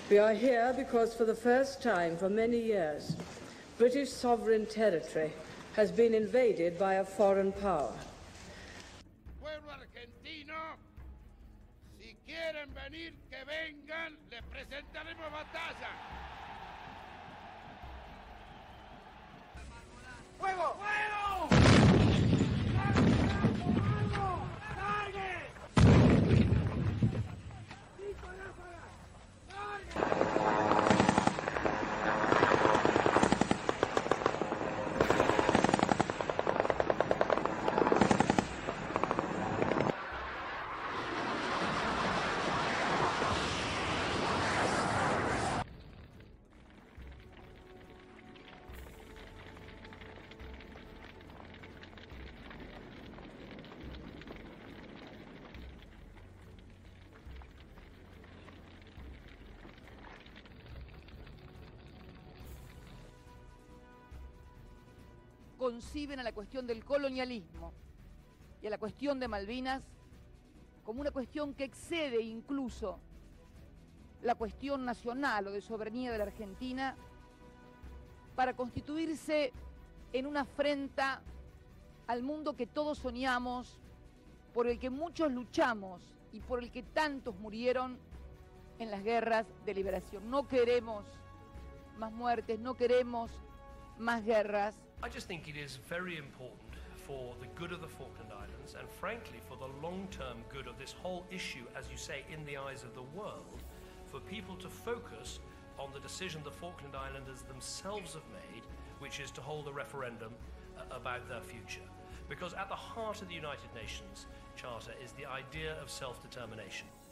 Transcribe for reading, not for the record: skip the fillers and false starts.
We are here because for the first time for many years, British sovereign territory has been invaded by a foreign power. Pueblo argentino, si quieren venir, que vengan, les presentaremos batalla. ¡Fuego! ¡Fuego! Conciben a la cuestión del colonialismo y a la cuestión de Malvinas como una cuestión que excede incluso la cuestión nacional o de soberanía de la Argentina para constituirse en una afrenta al mundo que todos soñamos, por el que muchos luchamos y por el que tantos murieron en las guerras de liberación. No queremos más muertes, no queremos más guerras. I just think it is very important for the good of the Falkland Islands and frankly for the long-term good of this whole issue, as you say, in the eyes of the world, for people to focus on the decision the Falkland Islanders themselves have made, which is to hold a referendum about their future. Because at the heart of the United Nations Charter is the idea of self-determination.